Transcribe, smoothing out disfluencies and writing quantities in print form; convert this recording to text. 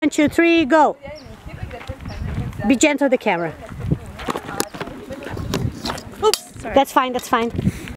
1, 2, 3, go. Be gentle with the camera. Oops, sorry. That's fine, that's fine.